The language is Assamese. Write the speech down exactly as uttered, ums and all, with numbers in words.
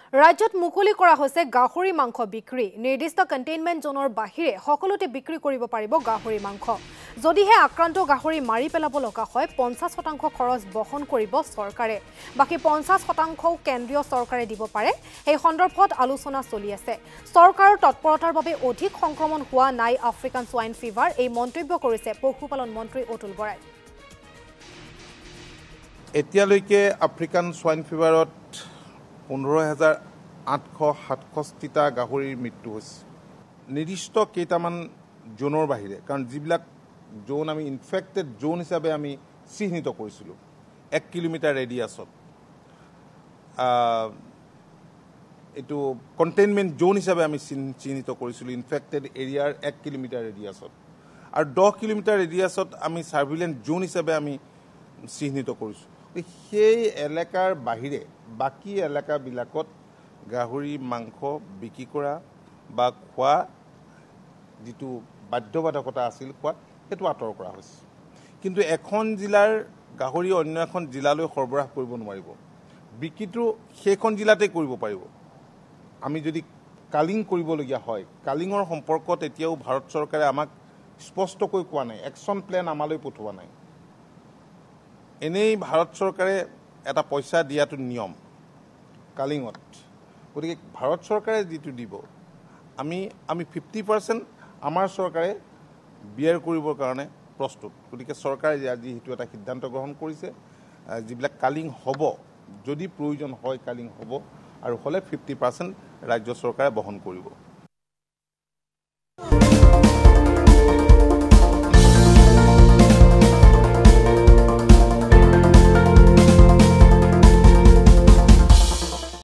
ৰাজ্যত মুকলি কৰা হৈছে গাহৰি মাংস বিক্ৰী নিৰ্দিষ্ট কণ্টেইনমেণ্ট জোনৰ বাহিৰে সকলোতে বিক্ৰী কৰিব পাৰিব গাহৰি মাংস যদিহে আক্ৰান্ত গাহৰি মাৰি পেলাব লগা হয় পঞ্চাছ শতাংশ খৰচ বহন কৰিব চৰকাৰে বাকি পঞ্চাছ শতাংশ কেন্দ্ৰীয় চৰকাৰে দিব পাৰে এই সন্দৰ্ভত আলোচনা চলি আছে চৰকাৰৰ তৎপৰতাৰ বাবে অধিক সংক্ৰমণ হোৱা নাই আফ্ৰিকান সোয়াইন ফিভাৰ এই মন্তব্য কৰিছে পশুপালন মন্ত্ৰী অতুল বৰাই এতিয়ালৈকে আফ্ৰিকান সোয়াইন ফিভাৰত পোন্ধৰ হাজাৰ আঠশ সাতষষ্ঠিটা গাহৰিৰ মৃত্যু হৈছে নিৰ্দিষ্ট কেইটামান জোনৰ বাহিৰে কাৰণ যিবিলাক জোন আমি ইনফেক্টেড জোন হিচাপে আমি চিহ্নিত কৰিছিলোঁ এক কিলোমিটাৰ ৰেডিয়াছত এইটো কণ্টেইনমেণ্ট জোন হিচাপে আমি চিহ্নিত কৰিছিলোঁ ইনফেক্টেড এৰিয়াৰ এক কিলোমিটাৰ ৰেডিয়াছত আৰু দহ কিলোমিটাৰ ৰেডিয়াছত আমি ছাৰ্ভিলেন্স জোন হিচাপে আমি চিহ্নিত কৰিছোঁ সেই এলেকাৰ বাহিৰে বাকি এলেকাবিলাকত গাহৰি মাংস বিক্ৰী কৰা বা খোৱা যিটো বাধ্যবাধকতা আছিল খোৱা সেইটো আঁতৰ কৰা হৈছে কিন্তু এখন জিলাৰ গাহৰি অন্য এখন জিলালৈ সৰবৰাহ কৰিব নোৱাৰিব বিক্ৰীটো সেইখন জিলাতে কৰিব পাৰিব আমি যদি কালিং কৰিবলগীয়া হয় কালিঙৰ সম্পৰ্কত এতিয়াও ভাৰত চৰকাৰে আমাক স্পষ্টকৈ কোৱা নাই একশ্যন প্লেন আমালৈ পঠোৱা নাই এনেই ভাৰত চৰকাৰে এটা পইচা দিয়াটো নিয়ম কালিঙত গতিকে ভাৰত চৰকাৰে যিটো দিব আমি আমি ফিফটি পাৰ্চেণ্ট আমাৰ চৰকাৰে বিয়াৰ কৰিবৰ কাৰণে প্ৰস্তুত গতিকে চৰকাৰে আজি সেইটো এটা সিদ্ধান্ত গ্ৰহণ কৰিছে যিবিলাক কালিং হ'ব যদি প্ৰয়োজন হয় কালিং হ'ব আৰু হ'লে ফিফটি পাৰ্চেণ্ট ৰাজ্য চৰকাৰে বহন কৰিব